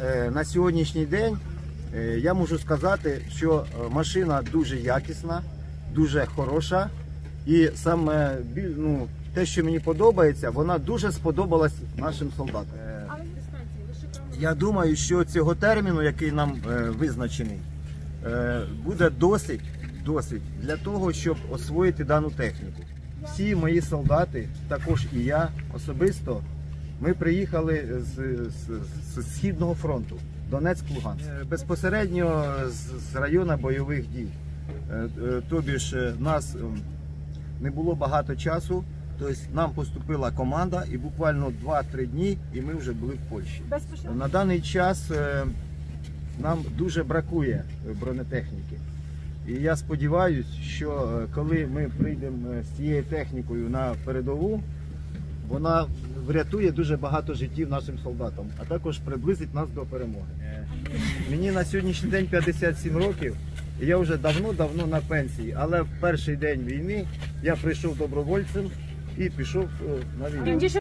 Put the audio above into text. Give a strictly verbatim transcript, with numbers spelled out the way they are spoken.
е, на сьогоднішній день е, я можу сказати, що машина дуже якісна, дуже хороша. І саме біль- ну, те, що мені подобається, вона дуже сподобалась нашим солдатам. Е, Я думаю, що цього терміну, який нам е, визначений, е, буде досить, досить для того, щоб освоїти дану техніку. Всі мої солдати, також і я особисто, ми приїхали з, з, з Східного фронту, Донецьк-Луганськ, Е, безпосередньо з, з району бойових дій. Е, е, Тобі ж е, нас ем, не було багато часу, тобто нам поступила команда і буквально два-три дні і ми вже були в Польщі. На даний час е, нам дуже бракує бронетехніки. І я сподіваюся, що е, коли ми прийдемо з цією технікою на передову, вона врятує дуже багато життів нашим солдатам, а також приблизить нас до перемоги. Е, Мені на сьогоднішній день п'ятдесят сім років, і я вже давно-давно на пенсії, але в перший день війни я прийшов добровольцем і пішов е, на війну.